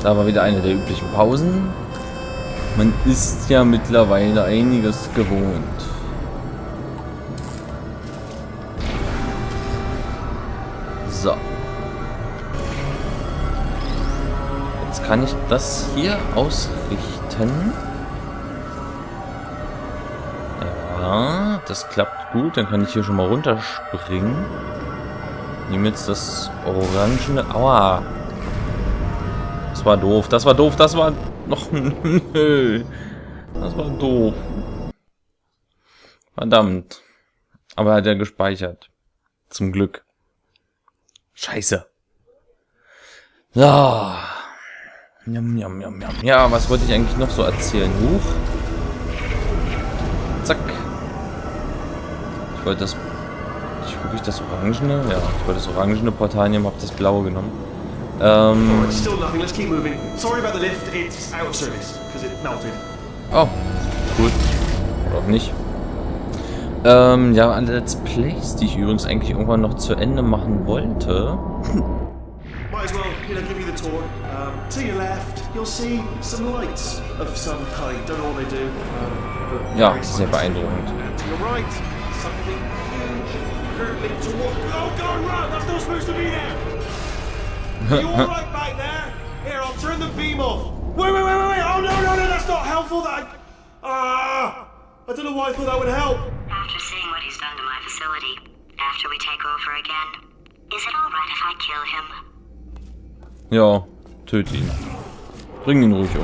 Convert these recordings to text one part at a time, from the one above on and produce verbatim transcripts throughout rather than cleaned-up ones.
Da war wieder eine der üblichen Pausen. Man ist ja mittlerweile einiges gewohnt. So. Jetzt kann ich das hier ausrichten. Ja, das klappt gut. Dann kann ich hier schon mal runterspringen. Nehme jetzt das orangene... Aua. Das war doof. Das war doof. Das war... Noch... Nö. Das war doof. Verdammt. Aber hat er gespeichert. Zum Glück. Scheiße. So. Jam, jam, jam, jam. Ja, was wollte ich eigentlich noch so erzählen? Huch. Zack. Ich wollte das... Ich wirklich das orangene? Ja, ich wollte das orangene Portal nehmen, hab das blaue genommen. Ähm... Oh, cool. Oder auch nicht. Ähm, ja, an Let's Plays, die ich übrigens eigentlich irgendwann noch zu Ende machen wollte. Ja, sehr beeindruckend. I don't know why I thought that would help. After seeing what he's done to my facility, after we take over again, is it alright if I kill him? Ja, töte ihn. Bring ihn ruhig um.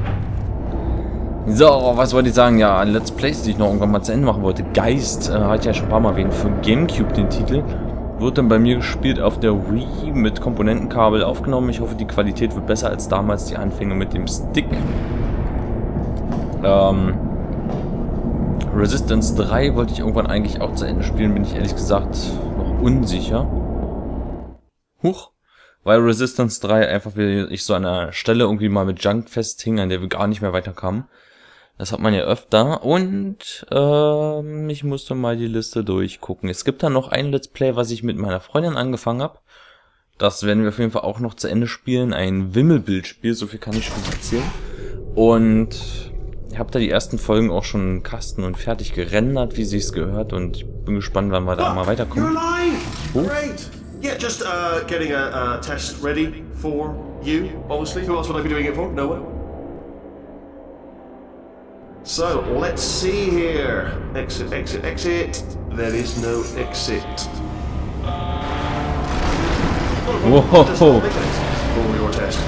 So, was wollte ich sagen? Ja, Let's Plays, die ich noch irgendwann mal zu Ende machen wollte. Geist, äh, hatte ich ja schon ein paar Mal erwähnt, für Gamecube den Titel. Wurde dann bei mir gespielt auf der Wii mit Komponentenkabel aufgenommen. Ich hoffe, die Qualität wird besser als damals die Anfänge mit dem Stick. Ähm... Resistance drei wollte ich irgendwann eigentlich auch zu Ende spielen, bin ich ehrlich gesagt noch unsicher. Huch. Weil Resistance drei einfach wie ich so an einer Stelle irgendwie mal mit Junk festhing, an der wir gar nicht mehr weiterkamen. Das hat man ja öfter. Und ähm, ich musste mal die Liste durchgucken. Es gibt da noch ein Let's Play, was ich mit meiner Freundin angefangen habe. Das werden wir auf jeden Fall auch noch zu Ende spielen. Ein Wimmelbildspiel, so viel kann ich schon erzählen. Und... ich habe da die ersten Folgen auch schon im Kasten und fertig gerendert, wie sich's gehört, und ich bin gespannt, wann wir da mal weiterkommen. Oh. Great. Yeah, just uh, getting a uh, test ready for you, obviously. Who else would I be doing it for? No one. So, let's see here. Exit, exit, exit. There is no exit. Whoa. For your test.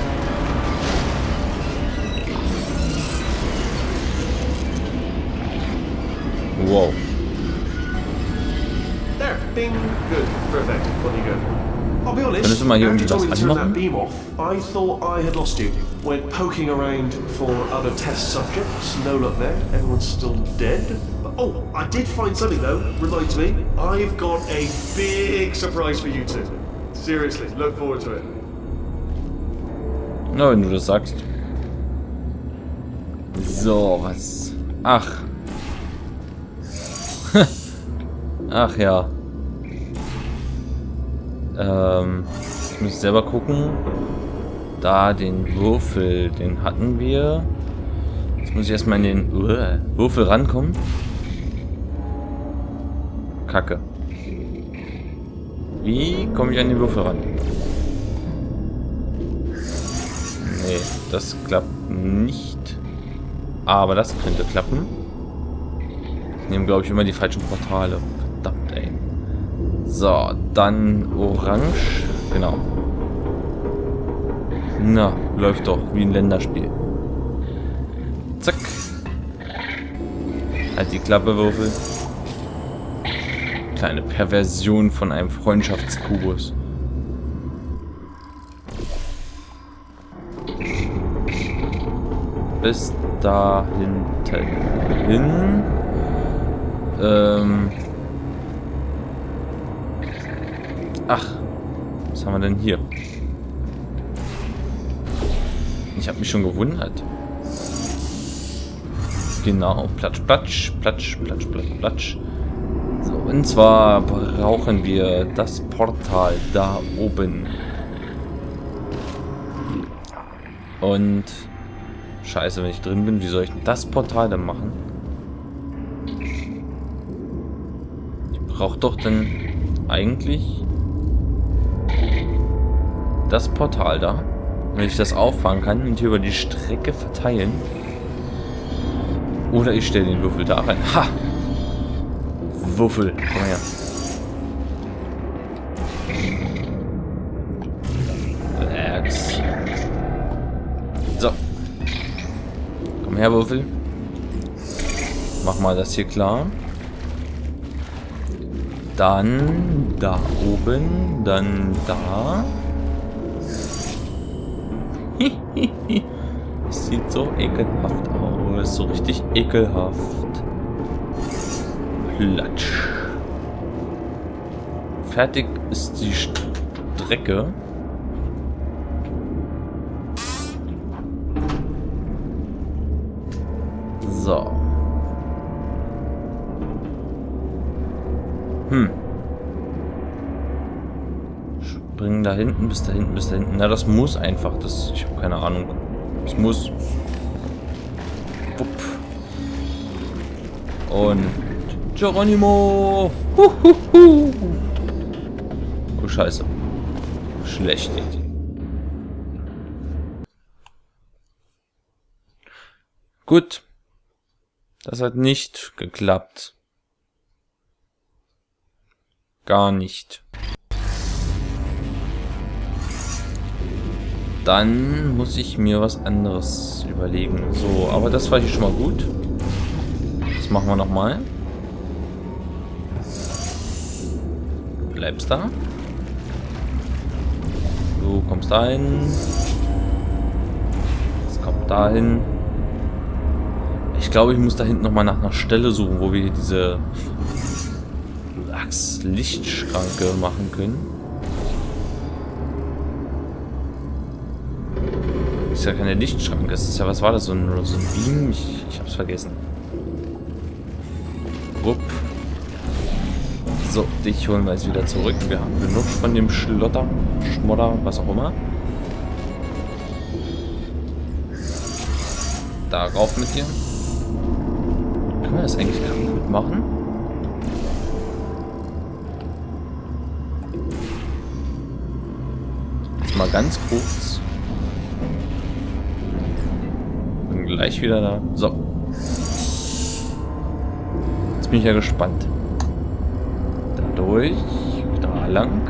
Wow. There, bing, good, perfect. What do you go? I'll be honest. Könntest du mal hier irgendwie das turn that anmachen? beam off, I thought I had lost you. Went poking around for other test subjects. No luck there. Everyone's still dead. But, oh, I did find something though. Reminds me, I've got a big surprise for you two. Seriously, look forward to it. Na, wenn du das sagst. So, was? Ach. Ach ja. Ähm, ich muss selber gucken. Da den Würfel, den hatten wir. Jetzt muss ich erstmal in den uh, Würfel rankommen. Kacke. Wie komme ich an den Würfel ran? Nee, das klappt nicht. Aber das könnte klappen. Ich nehme, glaube ich, immer die falschen Portale. Verdammt, ey. So, dann orange. Genau. Na, läuft doch wie ein Länderspiel. Zack. Halt die Klappe, Würfel. Kleine Perversion von einem Freundschaftskubus. Bis da hinten hin. Ähm. Ach. Was haben wir denn hier? Ich habe mich schon gewundert. Genau. Platsch, platsch, platsch, platsch, platsch, platsch. So, und zwar brauchen wir das Portal da oben. Und scheiße, wenn ich drin bin, wie soll ich denn das Portal dann machen? Ich brauche doch dann eigentlich das Portal da, wenn ich das auffangen kann und hier über die Strecke verteilen. Oder ich stelle den Würfel da rein. Ha! Würfel, komm her. Relax. So. Komm her, Würfel. Mach mal das hier klar. Dann da oben, dann da. Es sieht so ekelhaft aus, so richtig ekelhaft. Platsch. Fertig ist die Strecke. So. Hm. Springen da hinten, bis da hinten, bis da hinten. Na, das muss einfach. Das, ich habe keine Ahnung. Das muss. Wupp. Und Geronimo. Huhuhu. Oh, scheiße. Schlechte Idee. Gut. Das hat nicht geklappt. Gar nicht. Dann muss ich mir was anderes überlegen. So, aber das war hier schon mal gut. Das machen wir nochmal. Du bleibst da. Du kommst dahin. Das kommt dahin. Ich glaube, ich muss da hinten nochmal nach einer Stelle suchen, wo wir hier diese Lachs-Lichtschranke machen können. Das ist ja keine Lichtschranke. Das ist ja, was war das? So ein, so ein Beam? Ich, ich hab's vergessen. Wupp. So, dich holen wir jetzt wieder zurück. Wir haben genug von dem Schlotter, Schmodder, was auch immer. Darauf mit dir. Können wir das eigentlich kaputt machen? Jetzt mal ganz kurz. Bin gleich wieder da. So. Jetzt bin ich ja gespannt. Dadurch. Da lang.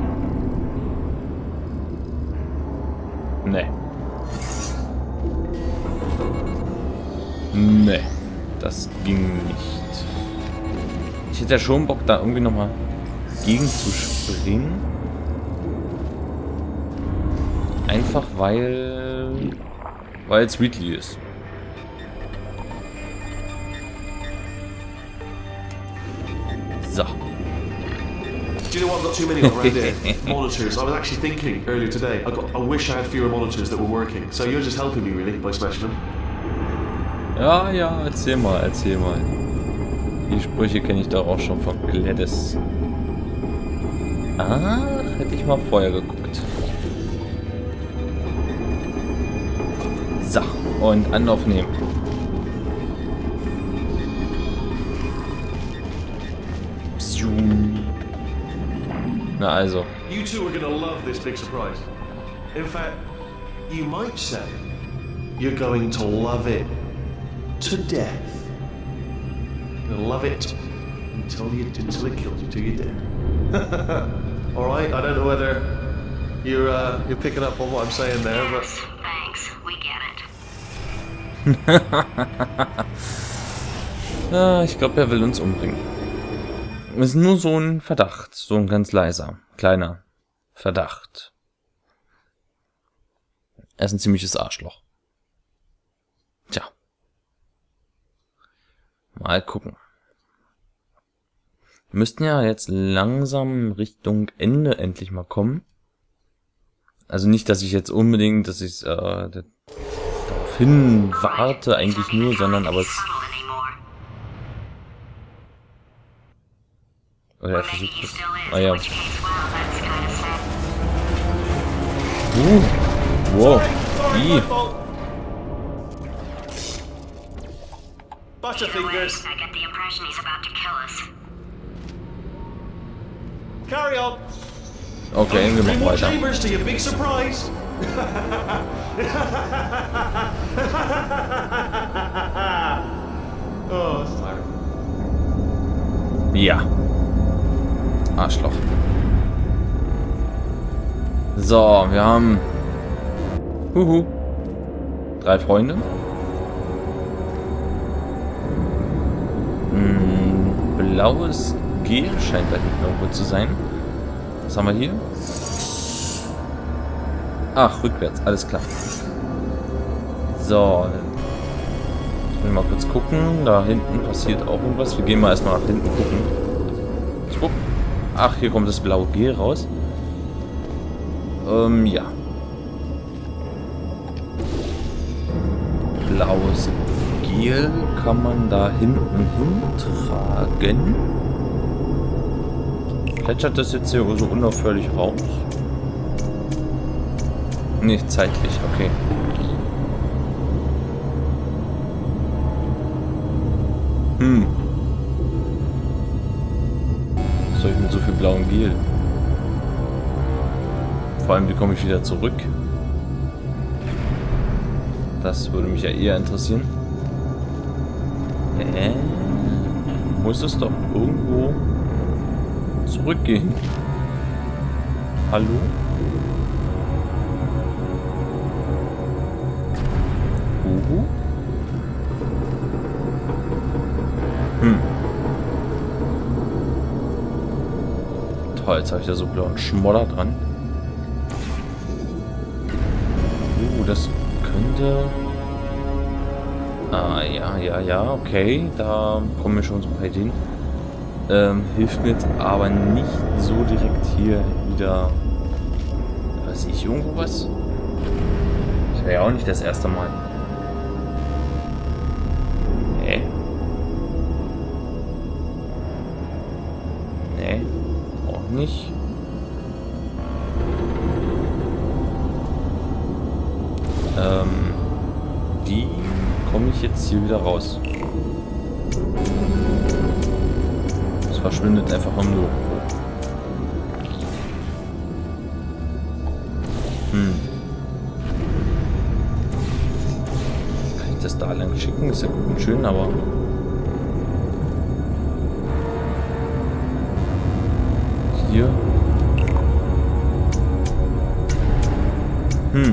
Nee. Nee. Das ging nicht. Ich hätte ja schon Bock, da irgendwie nochmal gegen zu springen. Einfach weil... weil es Wheatley ist. So. Do you know what? I've got too many around here. Monitors. I was actually thinking earlier today. I, got, I wish I had fewer monitors that were working. So you're just helping me really by smashing them. Ja, ja, erzähl mal, erzähl mal. Die Sprüche kenne ich doch auch schon von Gladys. Ah, hätte ich mal vorher geguckt. So, und Anlauf nehmen. Na also. You two are gonna love this big surprise. In fact, you might say you're going to love it to death. You'll love it until you until it kills you till you're dead. All right. I don't know whether you're uh, you're picking up on what I'm saying there, but Yes, thanks. We get it. Ah, ich glaube, er will uns umbringen. Es ist nur so ein Verdacht, so ein ganz leiser, kleiner Verdacht. Er ist ein ziemliches Arschloch. Tja. Mal gucken. Wir müssten ja jetzt langsam Richtung Ende endlich mal kommen. Also nicht, dass ich jetzt unbedingt, dass ich äh, darauf hin warte, eigentlich nur, sondern aber es... Oder er versucht es. Ah ja. Uh. Wow. Sorry, I. my fault. Butterfingers. I get the impression he's about to kill us. Carry on. Okay, wir Three machen more weiter. chambers to your big surprise. Oh, sorry. Ja. Arschloch. So, wir haben... Huhu. Drei Freunde. Hm, blaues G scheint da hinten irgendwo zu sein. Was haben wir hier? Ach, rückwärts. Alles klar. So. Ich will mal kurz gucken. Da hinten passiert auch irgendwas. Wir gehen mal erstmal nach hinten gucken. Ich guck. Ach, hier kommt das blaue G raus. Ähm, ja. Blaues Gel kann man da hinten hintragen. Plätschert das jetzt hier so unaufhörlich raus? Nicht zeitlich, okay. Hm. Was soll ich mit so viel blauem Gel? Vor allem, wie komme ich wieder zurück? Das würde mich ja eher interessieren. Äh, muss es doch irgendwo zurückgehen. Hallo? Uhu? Hm. Toll, jetzt habe ich da so blauen Schmodder dran. Uh, das könnte... Ah, ja, ja, ja, okay. Da kommen wir schon so bei denen. Ähm, hilft mir jetzt aber nicht so direkt hier wieder... Weiß ich irgendwo was? Das wäre ja auch nicht das erste Mal. Nee. Nee. Auch nicht. Ähm... Wie komme ich jetzt hier wieder raus? Es verschwindet einfach im Nirgendwo. Hm. Kann ich das da lang schicken? Ist ja gut und schön, aber... Hier. Hm.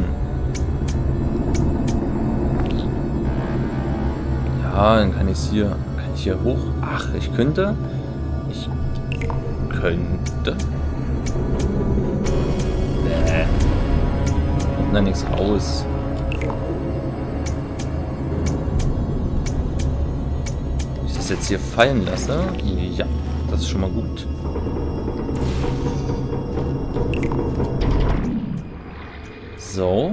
Ja, dann kann ich es hier... Kann ich hier hoch? Ach, ich könnte... Ich könnte... Nee. Kommt da nichts raus. Wenn ich das jetzt hier fallen lasse... Ja, das ist schon mal gut. So.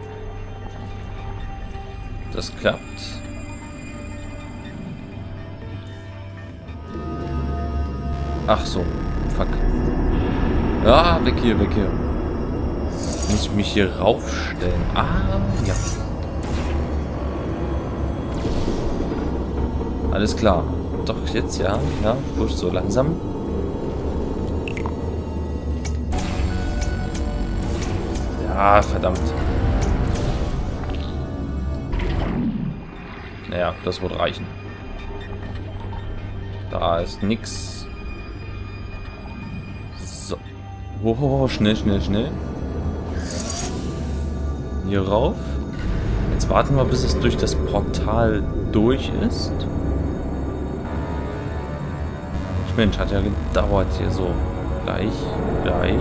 Das klappt. Ach so. Fuck. Ah, weg hier, weg hier. Muss ich mich hier raufstellen? Ah, ja. Alles klar. Doch, jetzt ja. Ja, wurscht, so langsam. Ja, verdammt. Naja, das wird reichen. Da ist nix. So. Oh, schnell, schnell, schnell. Hier rauf. Jetzt warten wir, bis es durch das Portal durch ist. Mensch, hat ja gedauert hier so. Gleich, gleich.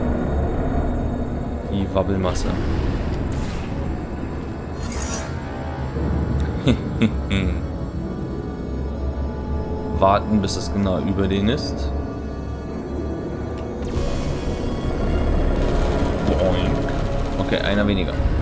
Die Wabbelmasse. Warten, bis es genau über den ist. Boing. Okay, einer weniger.